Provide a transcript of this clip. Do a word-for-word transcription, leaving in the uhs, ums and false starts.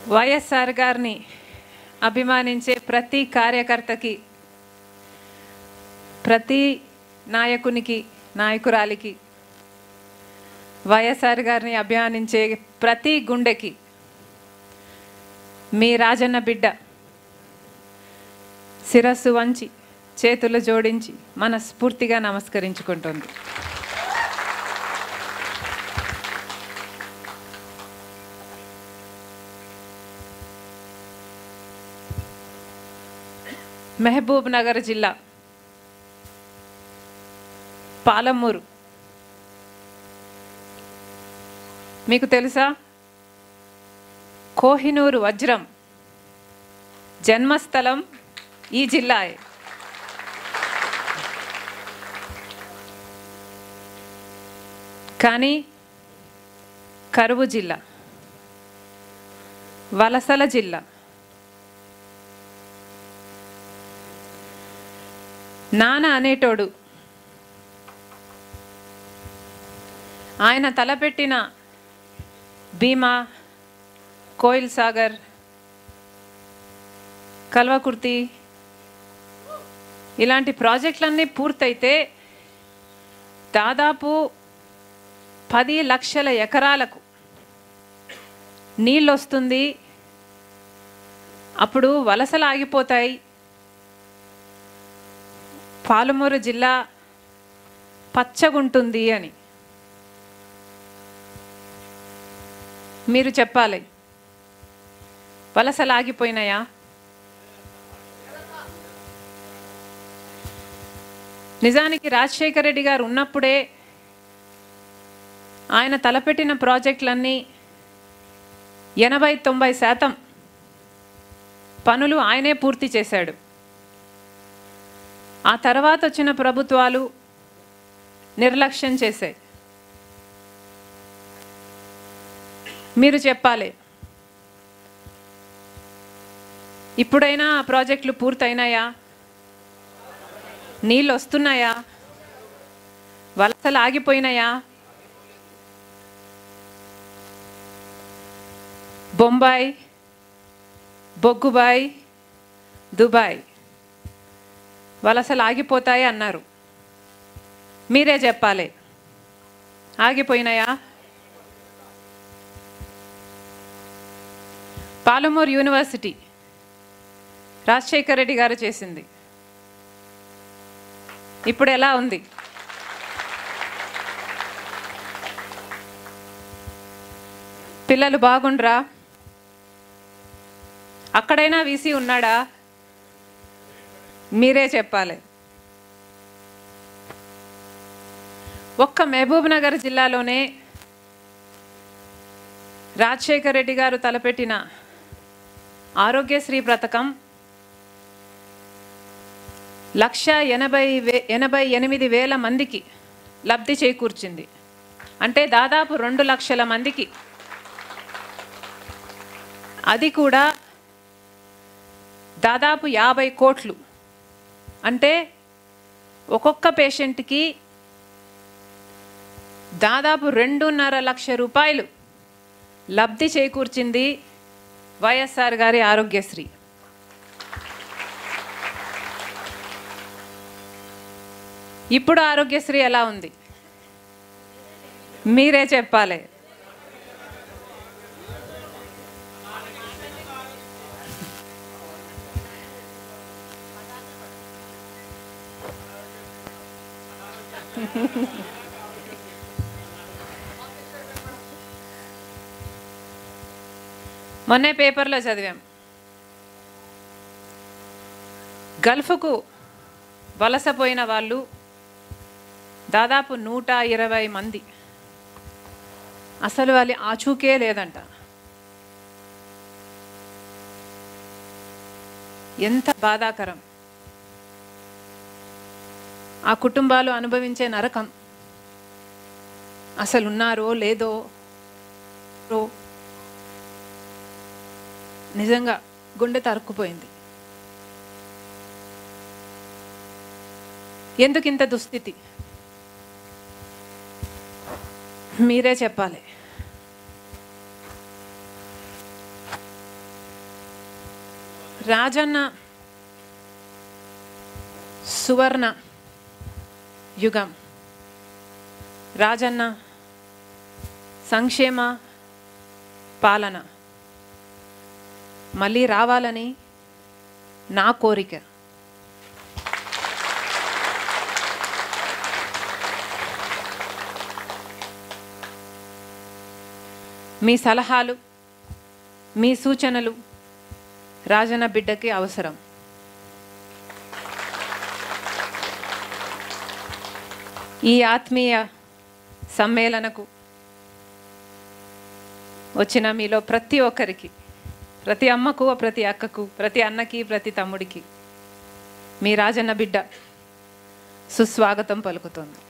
వైఎస్ఆర్ గారిని అభిమానించే ప్రతి కార్యకర్తకి, ప్రతి నాయకునికి, నాయకురాలికి, వైఎస్ఆర్ గారిని అభిమానించే ప్రతి గుండెకి మీ రాజన్న బిడ్డ శిరస్సు వంచి చేతులు జోడించి మనస్ఫూర్తిగా నమస్కరించుకుంటుంది. మహబూబ్ నగర్ జిల్లా పాలమూరు మీకు తెలుసా? కోహినూరు వజ్రం జన్మస్థలం ఈ జిల్లాయే. కానీ కరువు జిల్లా, వలసల జిల్లా. నాన్న అనేటోడు ఆయన తలపెట్టిన భీమా, కోయిల్ సాగర్, కల్వకుర్తి ఇలాంటి ప్రాజెక్టులన్నీ పూర్తయితే దాదాపు పది లక్షల ఎకరాలకు నీళ్ళు వస్తుంది. అప్పుడు వలసలు ఆగిపోతాయి. పాలమూరు జిల్లా పచ్చగుంటుంది అని మీరు చెప్పాలి. వలసలు ఆగిపోయినాయా? నిజానికి రాజశేఖర రెడ్డి గారు ఉన్నప్పుడే ఆయన తలపెట్టిన ప్రాజెక్టులన్నీ ఎనభై తొంభై శాతం పనులు ఆయనే పూర్తి చేశాడు. ఆ తర్వాత వచ్చిన ప్రభుత్వాలు నిర్లక్ష్యం చేశాయి. మీరు చెప్పాలి, ఇప్పుడైనా ఆ ప్రాజెక్టులు పూర్తయినాయా? నీళ్ళు వస్తున్నాయా? వలసలు ఆగిపోయినాయా? బొంబాయి, బొగ్గుబాయి, దుబాయ్ వలసలు ఆగిపోతాయి అన్నారు. మీరే చెప్పాలి, ఆగిపోయినాయా? పాలమూరు యూనివర్సిటీ రాజశేఖర రెడ్డి గారు చేసింది. ఇప్పుడు ఎలా ఉంది? పిల్లలు బాగుండ్రా? అక్కడైనా వీసీ ఉన్నాడా? మీరే చెప్పాలి. ఒక్క మహబూబ్ నగర్ జిల్లాలోనే రాజశేఖర రెడ్డి గారు తలపెట్టిన ఆరోగ్యశ్రీ పథకం లక్ష ఎనభై వే ఎనభై ఎనిమిది వేల మందికి లబ్ధి చేకూర్చింది. అంటే దాదాపు రెండు లక్షల మందికి. అది కూడా దాదాపు యాభై కోట్లు. అంటే ఒక్కొక్క పేషెంట్కి దాదాపు రెండున్నర లక్ష రూపాయలు లబ్ధి చేకూర్చింది వైఎస్ఆర్ గారి ఆరోగ్యశ్రీ. ఇప్పుడు ఆరోగ్యశ్రీ ఎలా ఉంది? మీరే చెప్పాలి. మొన్నే పేపర్లో చదివాం, గల్ఫ్కు వలసపోయిన వాళ్ళు దాదాపు నూట ఇరవై మంది. అసలు వాళ్ళ ఆచూకే లేదంట. ఎంత బాధాకరం! ఆ కుటుంబాలు అనుభవించే నరకం. అసలు ఉన్నారో లేదో నిజంగా గుండె తరుక్కుపోయింది. ఎందుకు ఇంత దుస్థితి? మీరే చెప్పాలి. రాజన్న సువర్ణ యుగం, రాజన్న సంక్షేమ పాలన మళ్ళీ రావాలని నా కోరిక. మీ సలహాలు, మీ సూచనలు రాజన్న బిడ్డకి అవసరం. ఈ ఆత్మీయ సమ్మేళనకు వచ్చిన మీలో ప్రతి ఒక్కరికి, ప్రతి అమ్మకు, ప్రతి అక్కకు, ప్రతి అన్నకి, ప్రతి తమ్ముడికి మీ రాజన్న బిడ్డ సుస్వాగతం పలుకుతోంది.